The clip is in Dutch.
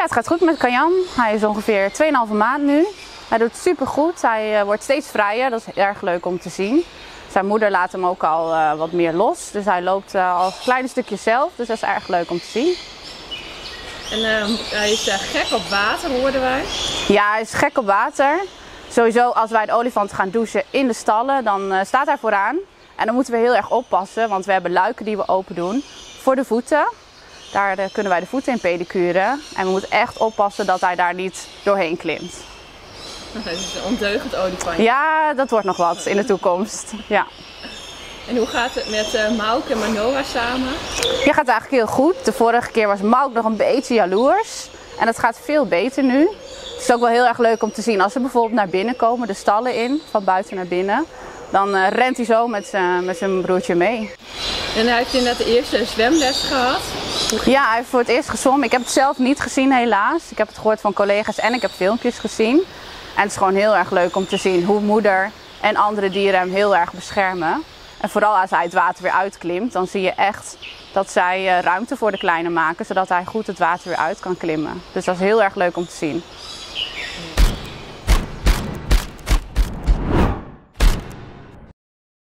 Ja, het gaat goed met Kajan. Hij is ongeveer 2,5 maand nu. Hij doet het super goed. Hij wordt steeds vrijer. Dat is erg leuk om te zien. Zijn moeder laat hem ook al wat meer los. Dus hij loopt al kleine stukjes zelf. Dus dat is erg leuk om te zien. En hij is gek op water, hoorden wij. Ja, hij is gek op water. Sowieso als wij de olifant gaan douchen in de stallen, dan staat hij vooraan. En dan moeten we heel erg oppassen, want we hebben luiken die we open doen voor de voeten. Daar kunnen wij de voeten in pedicuren. En we moeten echt oppassen dat hij daar niet doorheen klimt. Het is een ondeugend olifantje. Ja, dat wordt nog wat in de toekomst. Ja. En hoe gaat het met Mauke en Manoa samen? Ja, gaat eigenlijk heel goed. De vorige keer was Mauke nog een beetje jaloers. En dat gaat veel beter nu. Het is ook wel heel erg leuk om te zien als ze bijvoorbeeld naar binnen komen, de stallen in, van buiten naar binnen. Dan rent hij zo met zijn broertje mee. En hij heeft inderdaad de eerste zwemles gehad. Ja, hij heeft voor het eerst gezwommen. Ik heb het zelf niet gezien helaas. Ik heb het gehoord van collega's en ik heb filmpjes gezien. En het is gewoon heel erg leuk om te zien hoe moeder en andere dieren hem heel erg beschermen. En vooral als hij het water weer uitklimt, dan zie je echt dat zij ruimte voor de kleine maken, zodat hij goed het water weer uit kan klimmen. Dus dat is heel erg leuk om te zien.